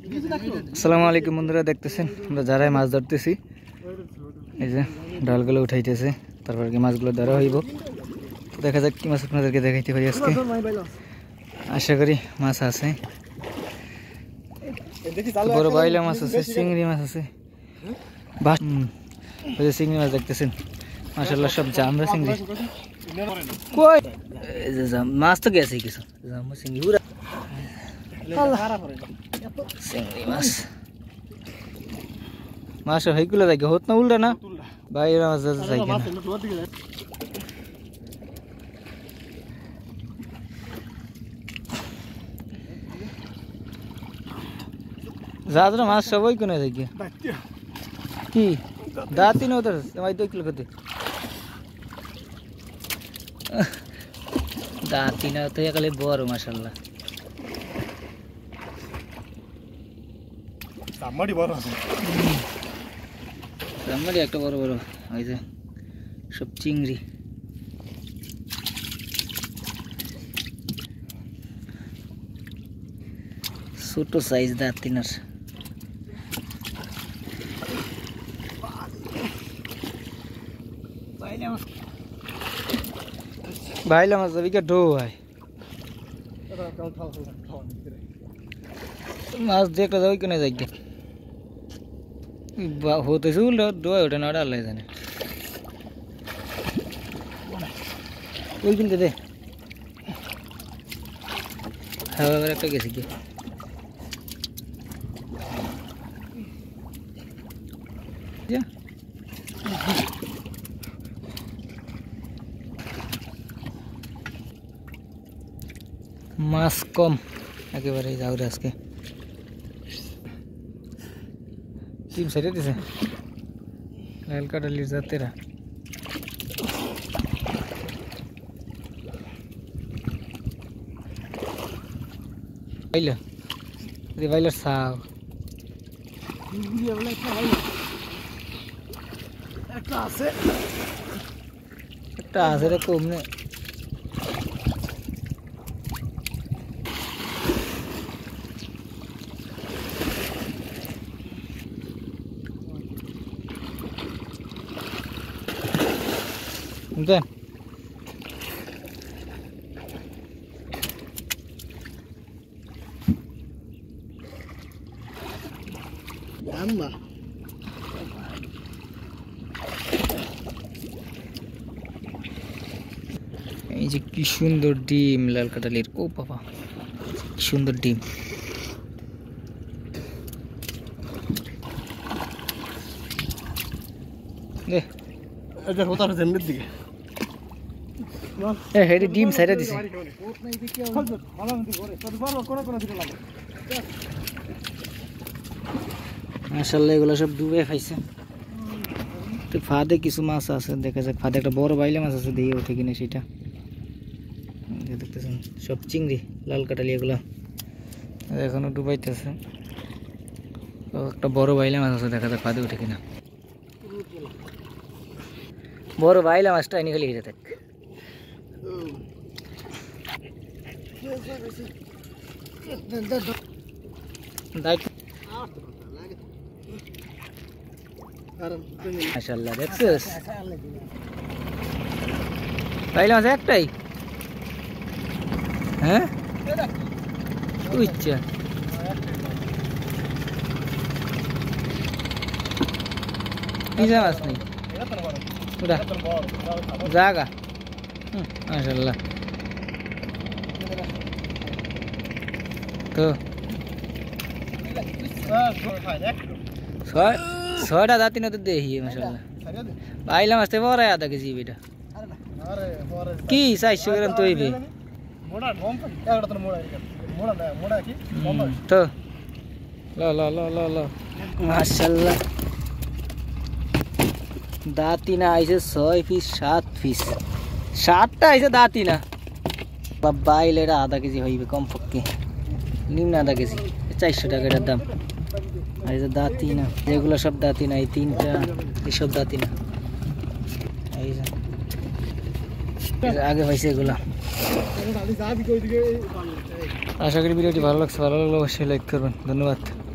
আসসালামু আলাইকুম বন্ধুরা, দেখতেছেন আমরা যারাই মাছ ধরতেছি। এই যে ডালগুলো উঠাইতেছে, তারপর কি মাছগুলো ধরা হইব। তো দেখা যাক কি মাছ আপনাদেরকে দেখাইতে পারি আজকে। আশা করি মাছ আছে, বড় বাইলা মাছ আছে, চিংড়ি মাছ আছে। ওই যে চিংড়ি মাছ দেখতেছেন, মাশাআল্লাহ সব জামরা চিংড়ি। কই এই যে মাছ তো গেছে কিছু জামরা চিংড়ি পুরা চিংড়ি মাছ। মাছ হইগুলো যাই হত না উল্টা না বাইরে মাছ যাই না। যাদের মাছ সবাই কোনে যাই কি দাঁতি না ওদের তোমায় তো কিলো করতে দাঁতি না তো একালে বড় মাশাআল্লাহ। সামমারি বড় আছে, সামমারি একটা বড় বড় ওই যে সব চিংড়ি। ছোট সাইজ দাঁতিনার। বাইলা মাছ যাবি কে ঢো হয় মাছ দেখলে যাই কেন যাই হতেছে উল্টো ডোয় ওঠে না ওটা আল্লাহ জানে। ওই কিনতে দে হাওয়া একটা গেছে কি মাছ কম একেবারে যাওরে আজকে টিম সাইডে দিছে লাল কাটালির জাতেরা। বাইলা বাইলার সাও একটা আছে রে কমনে। দেন এই যে কি সুন্দর ডিম লাল কাটালির। ও বাবা কি সুন্দর ডিম। দে এটা হোতার জেমনের দিকে হেডি ডিম সাইডে দিছে। মাশাআল্লাহ এগুলো সব ডুবে খাইছে। তো ফাদে কিছু মাছ আছে, দেখা যাক। ফাদে একটা বড় বাইলে মাছ আছে, দিয়ে ওঠে কিনা সেটা দেখতেছেন। সব চিংড়ি লাল কাটালি এগুলো এখনো ডুবাইতেছে। একটা বড় বাইলে মাছ আছে, দেখা যাক ফাদে ওঠে কিনা। বড় বাইলা মাছটা এনে খালি খেতে থাক। মাশাআল্লাহ দেখছিস বাইলা মাছ একটাই। হ্যাঁ ইচ্ছা পিজা মাছ নেই জাগা। মাশাআল্লাহ তো ছয়টা জাতি না তো দেখি। মাশাআল্লাহ বাইলা মাছতে বড় আধা কেজি বেটা কি 400 গ্রাম তৈবে তো মাশাআল্লাহ। দাঁতিনা আইছে 6 পিস 7 পিস 7টা আইছে দাঁতিনা। বাইলে এটা আধা কেজি হইবে কমপক্ষে, নিম্ন আধা কেজি। 400 টাকা এটার দাম। আর এই যে দাঁতিনা এগুলো সব দাঁতিনা, এই 3টা এসব দাঁতিনা। এই যে আগে হয়েছে এগুলা। আশা করি ভিডিওটি ভালো লাগছে, ভালো লাগলে অবশ্যই লাইক করবেন। ধন্যবাদ।